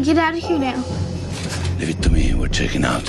get out of here now. Leave it to me. We're checking out.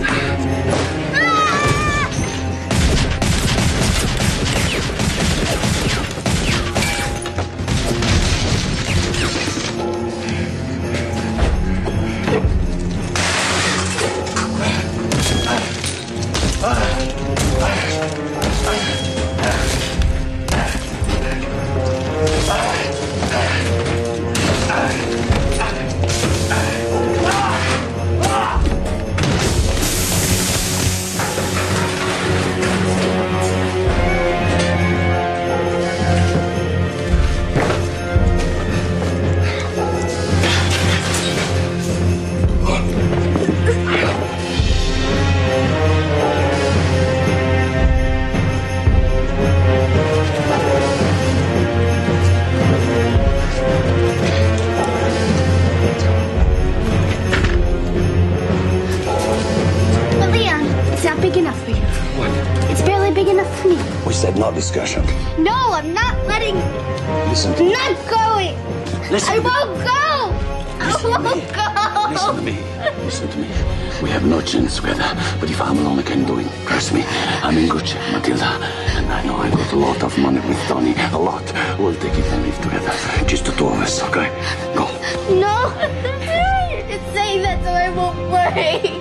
Big enough for you. What? It's barely big enough for me. We said no discussion. No, I'm not letting. Listen to I'm me. not going. Listen I to me. won't go. Listen I to me. won't go. Listen to me. Listen to me. We have no chance together. But if I'm alone, I can do it. Trust me. I'm in good shape, Matilda. And I know I got a lot of money with Tony. A lot. We'll take it and live together. Just the two of us, okay? Go. No. You're just saying that so I won't worry.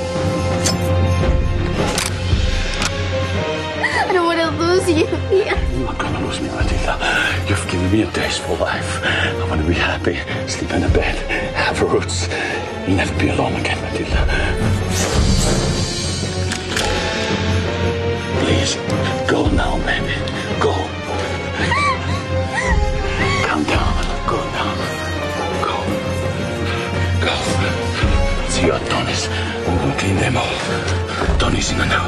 I don't want to lose you. Yeah. You're not gonna lose me, Matilda. You've given me a taste for life. I want to be happy, sleep in a bed, have roots. You'll never be alone again, Matilda. Please, go now, baby. Go. Calm down. Go now. Go. Go. See you at Tony's. I'm gonna clean them all. Tony's in the know.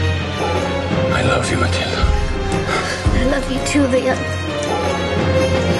I love you, Matilda. I love you too, Leon.